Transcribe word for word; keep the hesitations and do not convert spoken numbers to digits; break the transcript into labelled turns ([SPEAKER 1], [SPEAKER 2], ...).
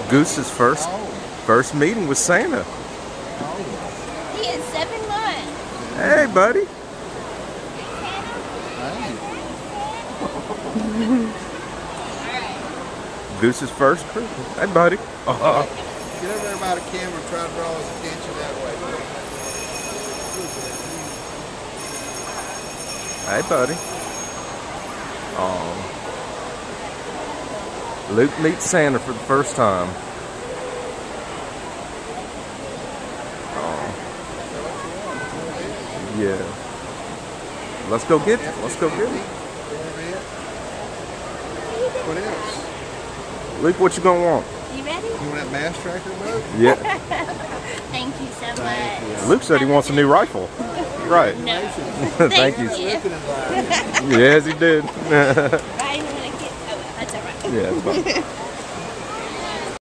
[SPEAKER 1] Goose's first
[SPEAKER 2] Oh.
[SPEAKER 1] first meeting with Santa.
[SPEAKER 3] He is seven months.
[SPEAKER 1] Hey, buddy. Goose's first Christmas. Hey, buddy. Uh-huh.
[SPEAKER 2] Get over there by the camera and try to draw his attention that way.
[SPEAKER 1] Hey, buddy. Oh. Luke meets Santa for the first time. Oh. Yeah. Let's go get it. Let's go get it.
[SPEAKER 2] What else?
[SPEAKER 1] Luke, what you gonna want?
[SPEAKER 3] You ready?
[SPEAKER 2] You want that mass tracker, bud?
[SPEAKER 1] Yeah.
[SPEAKER 3] Thank you so much.
[SPEAKER 1] Luke said he wants a new rifle. Right.
[SPEAKER 3] No.
[SPEAKER 1] Thank you.
[SPEAKER 3] you.
[SPEAKER 1] Yes, he did.
[SPEAKER 3] Ryan, when I get, oh, that's all right.
[SPEAKER 1] Yeah, it's fine.